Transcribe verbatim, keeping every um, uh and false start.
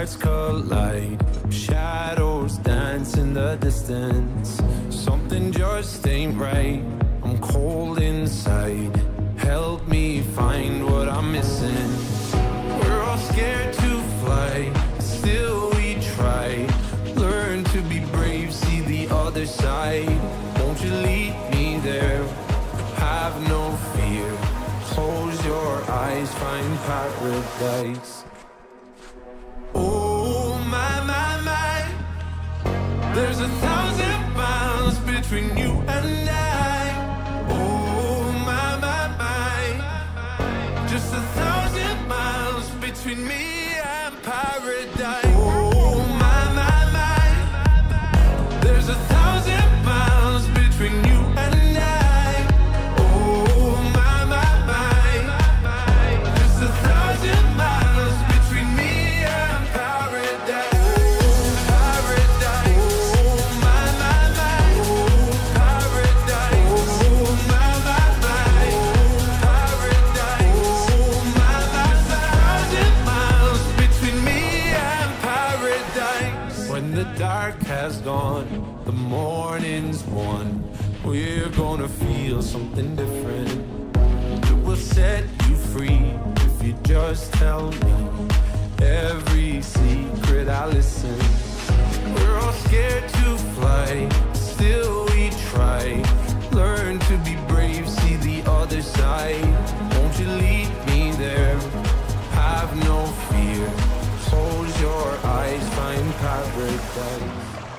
stars collide, shadows dance in the distance. Something just ain't right, I'm cold inside. Help me find what I'm missing. We're all scared to fly, still we try. Learn to be brave, see the other side. Won't you lead me there? Have no fear. Close your eyes, find paradise. Oh my, my, my. There's a thousand miles between you and I. Oh my, my, my. Just a thousand miles between me and paradise. Oh my, my, my. There's a thousand miles between you and I. Oh my, my, my. Just a thousand miles between me and paradise. Paradise. Oh my, my, my. Paradise. Oh my, my, my. Paradise. Oh my, my, my. Thousand miles between me and paradise. When the dark has gone, the morning's won. We're gonna feel something different. It will set you free if you just tell me every secret I listen. We're all scared to fly, still we try. Learn to be brave, see the other side. Won't you lead me there? Have no fear. Close your eyes, find paradise.